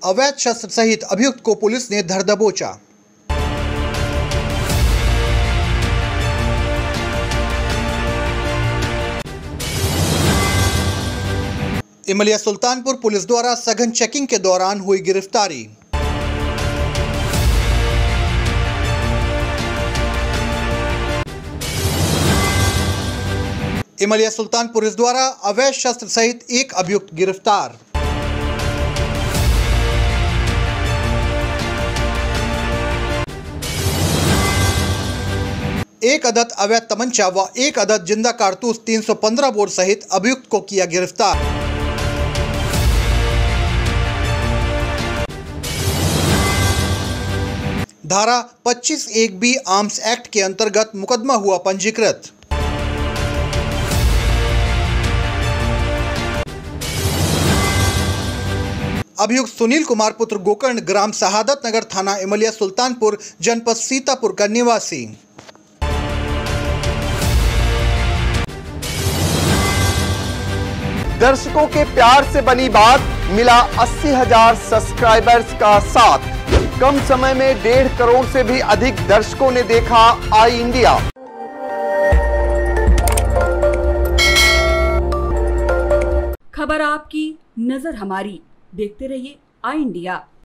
अवैध शस्त्र सहित अभियुक्त को पुलिस ने धर दबोचा। इमलिया सुल्तानपुर पुलिस द्वारा सघन चेकिंग के दौरान हुई गिरफ्तारी। इमलिया सुल्तानपुर पुलिस द्वारा अवैध शस्त्र सहित एक अभियुक्त गिरफ्तार। एक अदद अवैध तमंचा व एक अदद जिंदा कारतूस 315 बोर सहित अभियुक्त को किया गिरफ्तार। धारा 25(1)B आर्म्स एक्ट के अंतर्गत मुकदमा हुआ पंजीकृत। अभियुक्त सुनील कुमार पुत्र गोकर्ण, ग्राम शहादत नगर, थाना इमलिया सुल्तानपुर, जनपद सीतापुर का निवासी। दर्शकों के प्यार से बनी बात, मिला 80,000 सब्सक्राइबर्स का साथ। कम समय में 1.5 करोड़ से भी अधिक दर्शकों ने देखा आई इंडिया। खबर आपकी, नजर हमारी। देखते रहिए आई इंडिया।